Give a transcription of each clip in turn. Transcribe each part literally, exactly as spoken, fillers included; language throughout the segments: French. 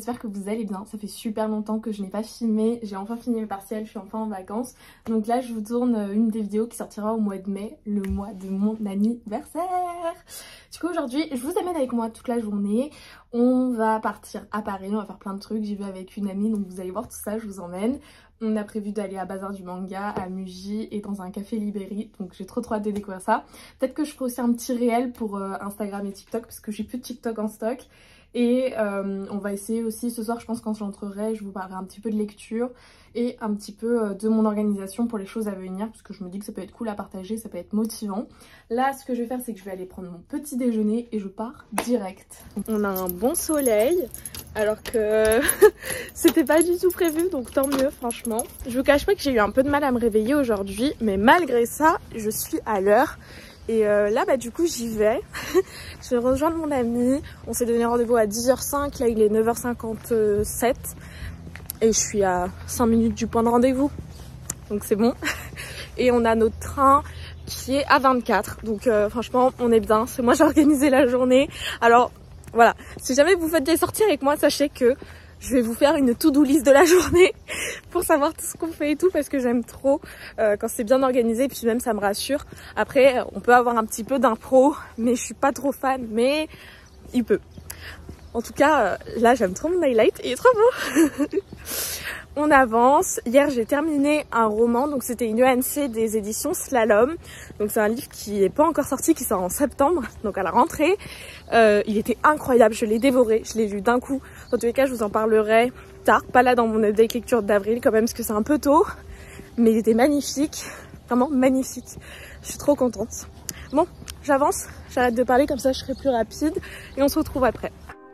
j'espère que vous allez bien. Ça fait super longtemps que je n'ai pas filmé, j'ai enfin fini mes partiels, je suis enfin en vacances. Donc là je vous tourne une des vidéos qui sortira au mois de mai, le mois de mon anniversaire. Du coup aujourd'hui je vous amène avec moi toute la journée. On va partir à Paris, on va faire plein de trucs, j'y vais avec une amie donc vous allez voir tout ça, je vous emmène. On a prévu d'aller à Bazar du Manga, à Muji et dans un café Libéry, donc j'ai trop trop hâte de découvrir ça. Peut-être que je ferai aussi un petit réel pour euh, Instagram et TikTok parce que j'ai plus de TikTok en stock. Et euh, on va essayer aussi ce soir, je pense quand j'entrerai, je vous parlerai un petit peu de lecture et un petit peu euh, de mon organisation pour les choses à venir parce que je me dis que ça peut être cool à partager, ça peut être motivant. Là ce que je vais faire c'est que je vais aller prendre mon petit déjeuner et je pars direct. On a un bon soleil alors que c'était pas du tout prévu donc tant mieux franchement. Je vous cache pas que j'ai eu un peu de mal à me réveiller aujourd'hui mais malgré ça je suis à l'heure. Et euh, là bah du coup j'y vais, je vais rejoindre mon ami, on s'est donné rendez-vous à dix heures cinq, là il est neuf heures cinquante-sept et je suis à cinq minutes du point de rendez-vous, donc c'est bon. Et on a notre train qui est à vingt-quatre, donc euh, franchement on est bien, c'est moi j'ai organisé la journée. Alors voilà, si jamais vous faites des sorties avec moi, sachez que je vais vous faire une to-do list de la journée pour savoir tout ce qu'on fait et tout parce que j'aime trop euh, quand c'est bien organisé et puis même ça me rassure. Après on peut avoir un petit peu d'impro mais je suis pas trop fan mais il peut. En tout cas euh, là j'aime trop mon highlight, il est trop beau. On avance. Hier j'ai terminé un roman, donc c'était une E N C des éditions Slalom. Donc c'est un livre qui n'est pas encore sorti, qui sort en septembre, donc à la rentrée. Euh, il était incroyable, je l'ai dévoré, je l'ai lu d'un coup. Dans tous les cas je vous en parlerai tard, pas là dans mon update lecture d'avril quand même parce que c'est un peu tôt. Mais il était magnifique, vraiment magnifique. Je suis trop contente. Bon, j'avance, j'arrête de parler comme ça je serai plus rapide et on se retrouve après.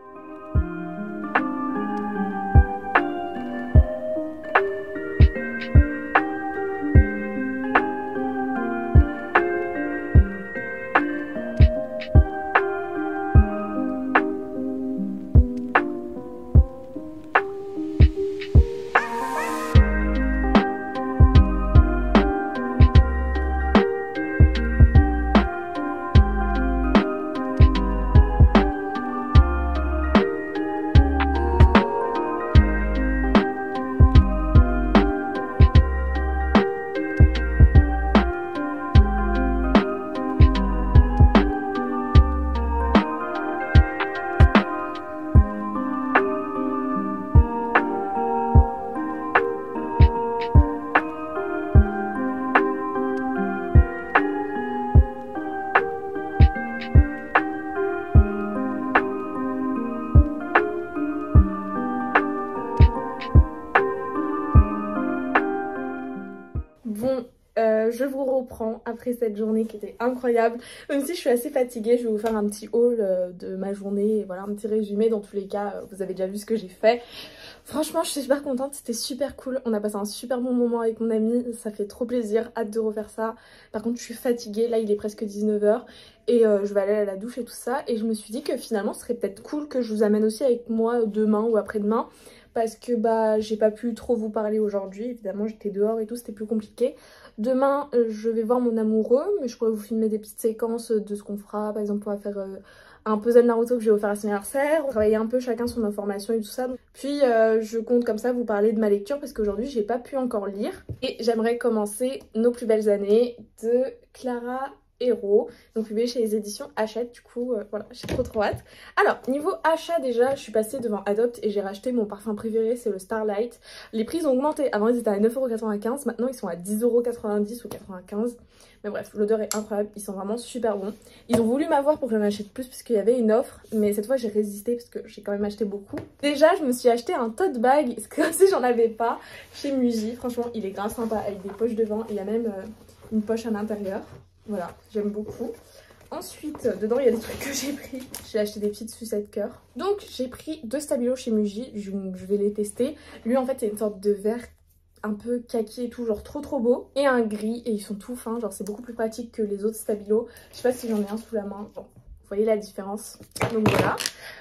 Bon, euh, je vous reprends après cette journée qui était incroyable. Même si je suis assez fatiguée, je vais vous faire un petit haul euh, de ma journée et voilà un petit résumé. Dans tous les cas, euh, vous avez déjà vu ce que j'ai fait. Franchement, je suis super contente, c'était super cool. On a passé un super bon moment avec mon ami, ça fait trop plaisir, hâte de refaire ça. Par contre, je suis fatiguée, là il est presque dix-neuf heures et euh, je vais aller à la douche et tout ça. Et je me suis dit que finalement, ce serait peut-être cool que je vous amène aussi avec moi demain ou après-demain. Parce que bah j'ai pas pu trop vous parler aujourd'hui, évidemment j'étais dehors et tout, c'était plus compliqué. Demain euh, je vais voir mon amoureux, mais je pourrais vous filmer des petites séquences de ce qu'on fera. Par exemple on va faire euh, un puzzle Naruto que je vais vous faire à son anniversaire, on va travailler un peu chacun son information et tout ça. Puis euh, je compte comme ça vous parler de ma lecture parce qu'aujourd'hui j'ai pas pu encore lire. Et j'aimerais commencer Nos plus belles années de Clara Héros, donc publié chez les éditions Hachette. Du coup euh, voilà, j'ai trop trop hâte. Alors niveau achat, déjà je suis passée devant Adopt et j'ai racheté mon parfum préféré, c'est le Starlight. Les prix ont augmenté, avant ils étaient à neuf euros quatre-vingt-quinze, maintenant ils sont à dix euros quatre-vingt-dix ou quatre-vingt-quinze. Mais bref, l'odeur est incroyable, ils sont vraiment super bons. Ils ont voulu m'avoir pour que j'en achète plus parce qu'il y avait une offre, mais cette fois j'ai résisté parce que j'ai quand même acheté beaucoup. Déjà je me suis acheté un tote bag, c'est comme si j'en avais pas, chez Muji. Franchement il est grave sympa avec des poches devant, il y a même euh, une poche à l'intérieur. Voilà, j'aime beaucoup. Ensuite, dedans, il y a des trucs que j'ai pris. J'ai acheté des petites sucettes cœur. Donc, j'ai pris deux stabilos chez Muji. Je, je vais les tester. Lui, en fait, c'est une sorte de vert un peu kaki et tout, genre trop trop beau. Et un gris, et ils sont tout fins. Genre, c'est beaucoup plus pratique que les autres stabilos. Je sais pas si j'en ai un sous la main. Bon, vous voyez la différence. Donc, voilà.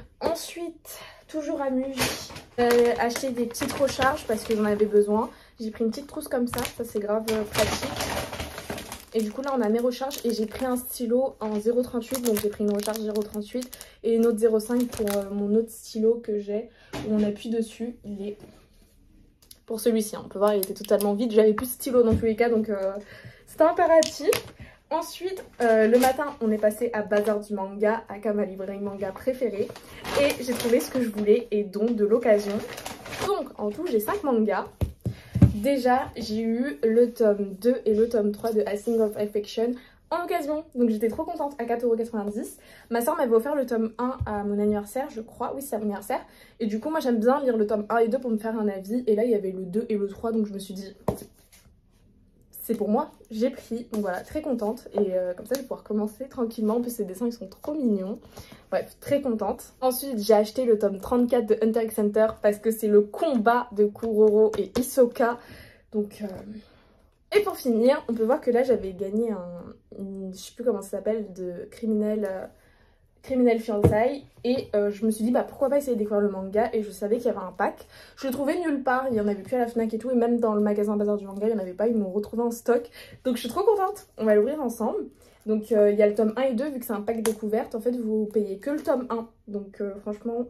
Ensuite, toujours à Muji, j'ai acheté des petites recharges parce que j'en avais besoin. J'ai pris une petite trousse comme ça. Ça, c'est grave pratique. Et du coup là on a mes recharges et j'ai pris un stylo en zéro virgule trente-huit. Donc j'ai pris une recharge zéro virgule trente-huit et une autre zéro virgule cinq pour euh, mon autre stylo que j'ai où on appuie dessus. Il est... Pour celui-ci, hein. On peut voir il était totalement vide. J'avais plus de stylo dans tous les cas donc euh, c'était impératif. Ensuite, euh, le matin, on est passé à Bazar du Manga, aka ma librairie manga préférée. Et j'ai trouvé ce que je voulais et donc de l'occasion. Donc, en tout, j'ai cinq mangas. Déjà, j'ai eu le tome deux et le tome trois de A Thing of Affection en occasion. Donc, j'étais trop contente à quatre euros quatre-vingt-dix. Ma soeur m'avait offert le tome un à mon anniversaire, je crois. Oui, c'est à mon anniversaire. Et du coup, moi, j'aime bien lire le tome un et deux pour me faire un avis. Et là, il y avait le deux et le trois, donc je me suis dit... c'est pour moi, j'ai pris, donc voilà, très contente et euh, comme ça je vais pouvoir commencer tranquillement. En plus ces dessins ils sont trop mignons, bref, très contente. Ensuite j'ai acheté le tome trente-quatre de Hunter x Hunter parce que c'est le combat de Kuroro et Hisoka, donc... Euh... Et pour finir, on peut voir que là j'avais gagné un, une, je sais plus comment ça s'appelle, de criminel... Euh... Criminel Fiançailles et euh, je me suis dit bah pourquoi pas essayer de découvrir le manga et je savais qu'il y avait un pack. Je le trouvais nulle part, il y en avait plus à la Fnac et tout et même dans le magasin Bazar du Manga il n'y en avait pas, ils m'ont retrouvé en stock donc je suis trop contente. On va l'ouvrir ensemble. Donc euh, il y a le tome un et deux vu que c'est un pack découverte, en fait vous payez que le tome un donc euh, franchement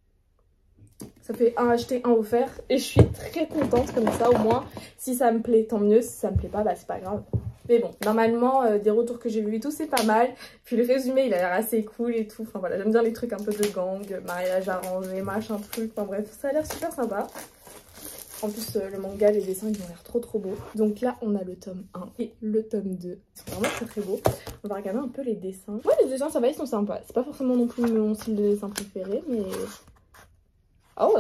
ça fait un acheté un offert et je suis très contente comme ça. Au moins si ça me plaît tant mieux, si ça me plaît pas bah c'est pas grave. Mais bon, normalement, euh, des retours que j'ai vus et tout, c'est pas mal. Puis le résumé, il a l'air assez cool et tout. Enfin voilà, j'aime bien les trucs un peu de gang, mariage arrangé, machin truc. Enfin bref, ça a l'air super sympa. En plus, euh, le manga, les dessins, ils ont l'air trop trop beaux. Donc là, on a le tome un et le tome deux. C'est vraiment très très beau. On va regarder un peu les dessins. Ouais, les dessins, ça va, ils sont sympas. C'est pas forcément non plus mon style de dessin préféré, mais... Oh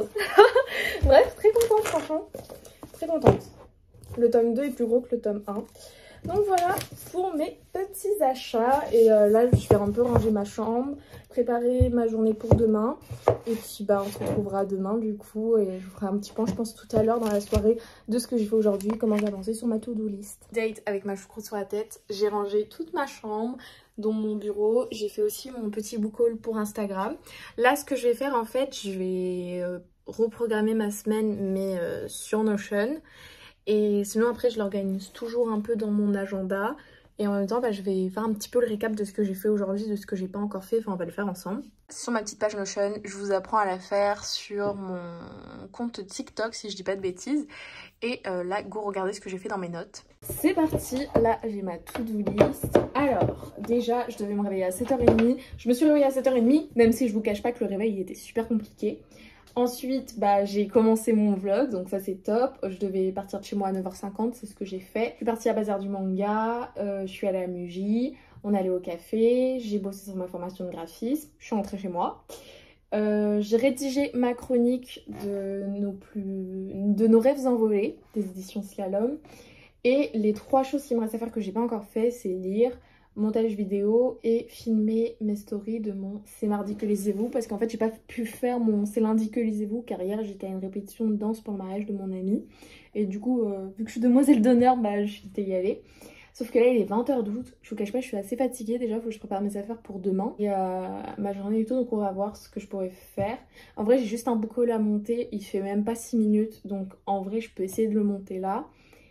bref, très contente, franchement. Très contente. Le tome deux est plus gros que le tome un. Donc voilà pour mes petits achats et euh, là je vais un peu ranger ma chambre, préparer ma journée pour demain et puis bah on se retrouvera demain du coup et je vous ferai un petit point je pense tout à l'heure dans la soirée de ce que j'ai fait aujourd'hui, comment j'ai avancé sur ma to-do list. Date avec ma choucroute sur la tête, j'ai rangé toute ma chambre dont mon bureau, j'ai fait aussi mon petit book haul pour Instagram. Là ce que je vais faire en fait, je vais euh, reprogrammer ma semaine mais euh, sur Notion. Et sinon après je l'organise toujours un peu dans mon agenda. Et en même temps bah, je vais faire un petit peu le récap de ce que j'ai fait aujourd'hui, de ce que j'ai pas encore fait. Enfin on va le faire ensemble. Sur ma petite page Notion, je vous apprends à la faire sur mon compte TikTok si je dis pas de bêtises. Et euh, là go regarder ce que j'ai fait dans mes notes. C'est parti, là j'ai ma to-do list. Alors déjà je devais me réveiller à sept heures trente. Je me suis réveillée à sept heures trente même si je vous cache pas que le réveil il était super compliqué. Ensuite, bah, j'ai commencé mon vlog, donc ça c'est top. Je devais partir de chez moi à neuf heures cinquante, c'est ce que j'ai fait. Je suis partie à Bazar du Manga, euh, je suis allée à Muji, on est allé au café, j'ai bossé sur ma formation de graphisme, je suis rentrée chez moi. Euh, j'ai rédigé ma chronique de nos, plus... de nos rêves envolés, des éditions Slalom. Et les trois choses qui me restent à faire que j'ai pas encore fait, c'est lire, montage vidéo et filmer mes stories de mon C'est mardi que lisez-vous parce qu'en fait j'ai pas pu faire mon C'est lundi que lisez-vous car hier j'étais à une répétition de danse pour le mariage de mon ami et du coup euh, vu que je suis demoiselle d'honneur bah je suis y aller. Sauf que là il est vingt heures douze, je vous cache pas je suis assez fatiguée déjà, faut que je prépare mes affaires pour demain et euh, ma journée et tout donc on va voir ce que je pourrais faire. En vrai j'ai juste un book haul à monter, il fait même pas six minutes donc en vrai je peux essayer de le monter là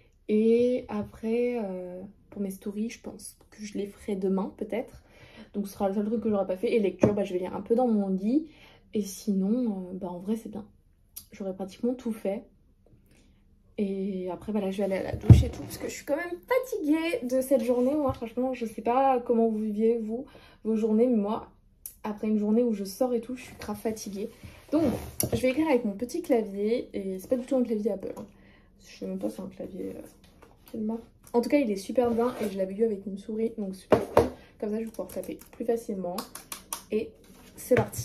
et après euh, pour mes stories je pense que je les ferai demain peut-être. Donc ce sera le seul truc que j'aurai pas fait. Et lecture, bah, je vais lire un peu dans mon lit. Et sinon, euh, bah, en vrai c'est bien. J'aurai pratiquement tout fait. Et après bah, là je vais aller à la douche et tout. Parce que je suis quand même fatiguée de cette journée. Moi franchement je sais pas comment vous viviez vous vos journées. Mais moi après une journée où je sors et tout je suis grave fatiguée. Donc je vais écrire avec mon petit clavier. Et c'est pas du tout un clavier Apple. Hein. Je sais même pas si c'est un clavier... Euh... En tout cas il est super bien et je l'avais eu avec une souris donc super cool. Comme ça je vais pouvoir taper plus facilement. Et c'est parti.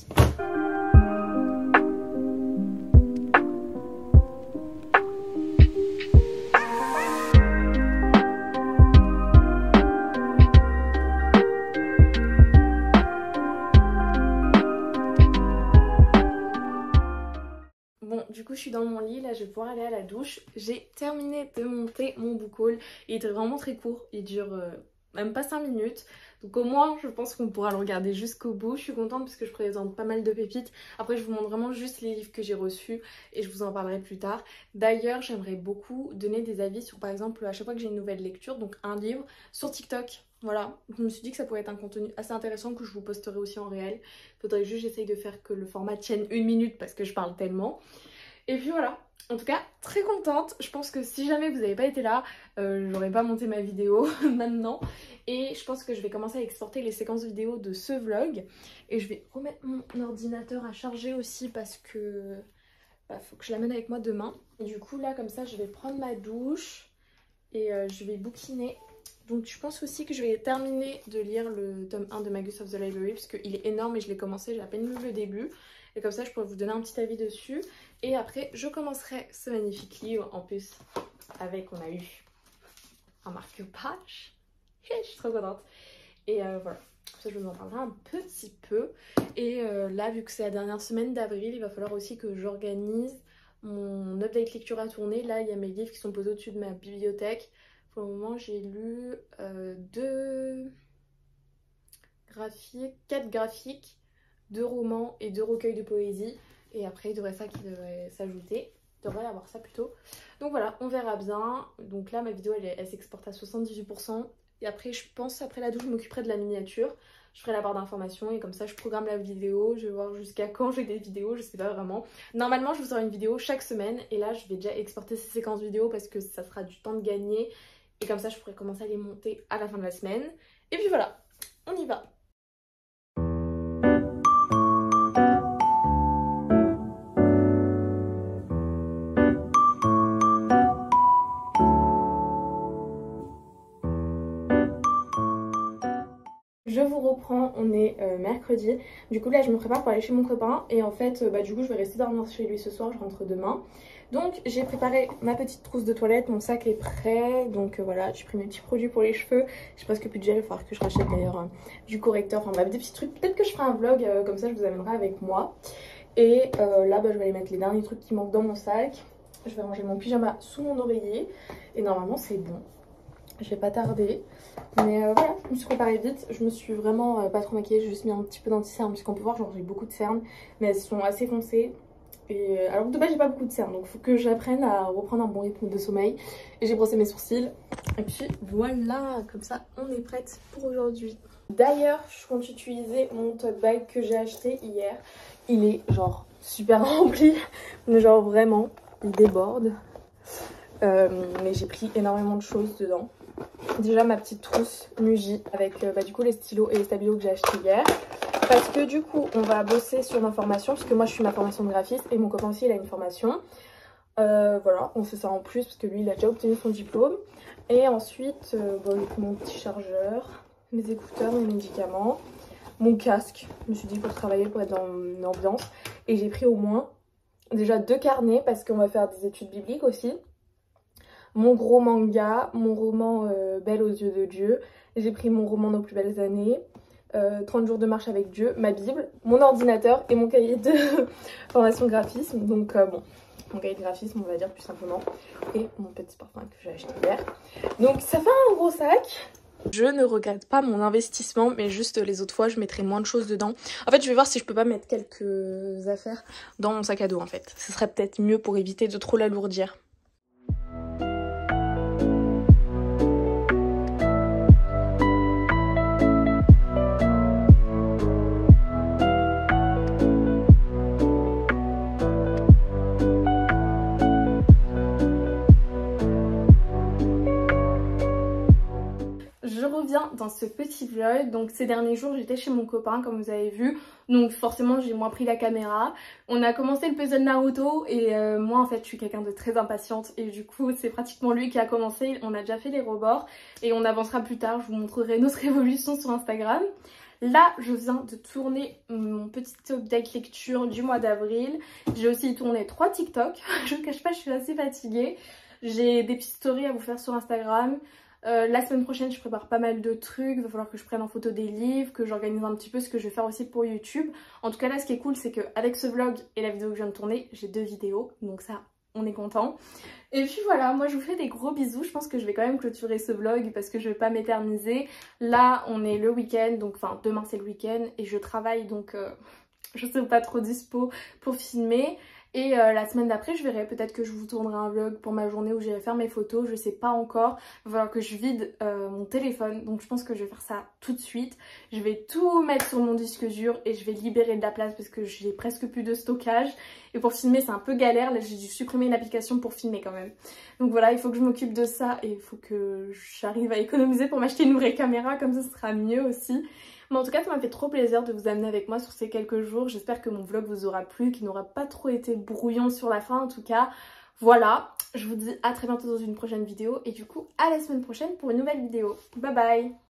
Bon, du coup je suis dans mon lit, là je vais pouvoir aller à la douche. J'ai terminé de monter mon book haul. Il était vraiment très court, il dure euh, même pas cinq minutes. Donc au moins je pense qu'on pourra le regarder jusqu'au bout. Je suis contente parce que je présente pas mal de pépites. Après je vous montre vraiment juste les livres que j'ai reçus et je vous en parlerai plus tard. D'ailleurs j'aimerais beaucoup donner des avis sur par exemple à chaque fois que j'ai une nouvelle lecture, donc un livre, sur TikTok. Voilà, je me suis dit que ça pourrait être un contenu assez intéressant que je vous posterai aussi en réel. Faudrait juste que j'essaye de faire que le format tienne une minute parce que je parle tellement. Et puis voilà, en tout cas très contente. Je pense que si jamais vous n'avez pas été là, euh, j'aurais pas monté ma vidéo maintenant. Et je pense que je vais commencer à exporter les séquences vidéo de ce vlog. Et je vais remettre mon ordinateur à charger aussi parce que bah, faut que je l'amène avec moi demain. Et du coup là comme ça je vais prendre ma douche et euh, je vais bouquiner. Donc je pense aussi que je vais terminer de lire le tome un de Magus of the Library parce qu'il est énorme et je l'ai commencé, j'ai à peine lu le début. Et comme ça je pourrais vous donner un petit avis dessus. Et après je commencerai ce magnifique livre. En plus avec, on a eu un marque-page. Je suis trop contente. Et euh, voilà, ça je vous en parlerai un petit peu. Et euh, là vu que c'est la dernière semaine d'avril, il va falloir aussi que j'organise mon update lecture à tourner. Là il y a mes livres qui sont posés au-dessus de ma bibliothèque. Pour le moment j'ai lu euh, deux graphiques, quatre graphiques, deux romans et deux recueils de poésie. Et après il y aurait ça qui devrait s'ajouter. Il devrait y avoir ça plutôt. Donc voilà, on verra bien. Donc là ma vidéo elle, elle s'exporte à soixante-dix-huit pour cent. Et après je pense après la douche je m'occuperai de la miniature. Je ferai la barre d'informations et comme ça je programme la vidéo. Je vais voir jusqu'à quand j'ai des vidéos, je sais pas vraiment. Normalement je vous sors une vidéo chaque semaine. Et là je vais déjà exporter ces séquences vidéo parce que ça sera du temps de gagner. Et comme ça je pourrai commencer à les monter à la fin de la semaine. Et puis voilà, on y va. Je vous reprends, on est euh, mercredi. Du coup là je me prépare pour aller chez mon copain. Et en fait euh, bah, du coup je vais rester dormir chez lui ce soir, je rentre demain. Donc j'ai préparé ma petite trousse de toilette, mon sac est prêt. Donc euh, voilà, j'ai pris mes petits produits pour les cheveux. J'ai presque plus de gel, il va falloir que je rachète d'ailleurs euh, du correcteur. Enfin bref, des petits trucs, peut-être que je ferai un vlog, euh, comme ça je vous amènerai avec moi. Et euh, là bah, je vais aller mettre les derniers trucs qui manquent dans mon sac. Je vais ranger mon pyjama sous mon oreiller. Et normalement c'est bon. Je vais pas tarder, mais euh, voilà, je me suis préparée vite. Je me suis vraiment euh, pas trop maquillée, j'ai juste mis un petit peu d'anti-cerne puisqu'on peut voir genre j'ai beaucoup de cernes, mais elles sont assez foncées. Et euh, alors que de base j'ai pas beaucoup de cernes, donc il faut que j'apprenne à reprendre un bon rythme de sommeil. Et j'ai brossé mes sourcils. Et puis voilà, comme ça on est prête pour aujourd'hui. D'ailleurs je compte utiliser mon tote bag que j'ai acheté hier. Il est genre super rempli, mais genre vraiment il déborde. Euh, mais j'ai pris énormément de choses dedans. Déjà ma petite trousse Muji avec euh, bah, du coup les stylos et les stabilos que j'ai acheté hier. Parce que du coup on va bosser sur l'information. Parce que moi je suis ma formation de graphiste et mon copain aussi il a une formation. Euh, voilà, on fait ça en plus parce que lui il a déjà obtenu son diplôme. Et ensuite euh, bon, j'ai pris mon petit chargeur, mes écouteurs, mes médicaments, mon casque. Je me suis dit pour travailler, pour être dans une ambiance. Et j'ai pris au moins déjà deux carnets parce qu'on va faire des études bibliques aussi. Mon gros manga, mon roman euh, Belle aux yeux de Dieu. J'ai pris mon roman Nos plus belles années, euh, trente jours de marche avec Dieu, ma Bible, mon ordinateur et mon cahier de formation graphisme. Donc euh, bon, mon cahier de graphisme on va dire plus simplement. Et mon petit parfum que j'ai acheté hier. Donc ça fait un gros sac. Je ne regrette pas mon investissement, mais juste les autres fois je mettrai moins de choses dedans. En fait je vais voir si je peux pas mettre quelques affaires dans mon sac à dos en fait. Ce serait peut-être mieux pour éviter de trop l'alourdir. Dans ce petit vlog, donc ces derniers jours j'étais chez mon copain comme vous avez vu, donc forcément j'ai moins pris la caméra. On a commencé le puzzle Naruto et euh, moi en fait je suis quelqu'un de très impatiente et du coup c'est pratiquement lui qui a commencé. On a déjà fait les rebords et on avancera plus tard, je vous montrerai notre évolution sur Instagram. Là je viens de tourner mon petit update lecture du mois d'avril. J'ai aussi tourné trois TikTok, je ne cache pas je suis assez fatiguée. J'ai des petites stories à vous faire sur Instagram. Euh, la semaine prochaine je prépare pas mal de trucs, il va falloir que je prenne en photo des livres, que j'organise un petit peu ce que je vais faire aussi pour YouTube. En tout cas là ce qui est cool c'est qu'avec ce vlog et la vidéo que je viens de tourner, j'ai deux vidéos, donc ça on est content. Et puis voilà, moi je vous fais des gros bisous. Je pense que je vais quand même clôturer ce vlog parce que je vais pas m'éterniser. Là on est le week-end, donc enfin demain c'est le week-end et je travaille donc euh, je sais pas trop dispo pour filmer. Et euh, la semaine d'après je verrai, peut-être que je vous tournerai un vlog pour ma journée où j'irai faire mes photos, je sais pas encore. Il va falloir que je vide euh, mon téléphone, donc je pense que je vais faire ça tout de suite. Je vais tout mettre sur mon disque dur et je vais libérer de la place parce que j'ai presque plus de stockage. Et pour filmer c'est un peu galère, là j'ai dû supprimer une application pour filmer quand même. Donc voilà, il faut que je m'occupe de ça et il faut que j'arrive à économiser pour m'acheter une vraie caméra, comme ça ce sera mieux aussi. Mais en tout cas ça m'a fait trop plaisir de vous amener avec moi sur ces quelques jours. J'espère que mon vlog vous aura plu, qu'il n'aura pas trop été brouillon sur la fin en tout cas. Voilà, je vous dis à très bientôt dans une prochaine vidéo et du coup à la semaine prochaine pour une nouvelle vidéo. Bye bye!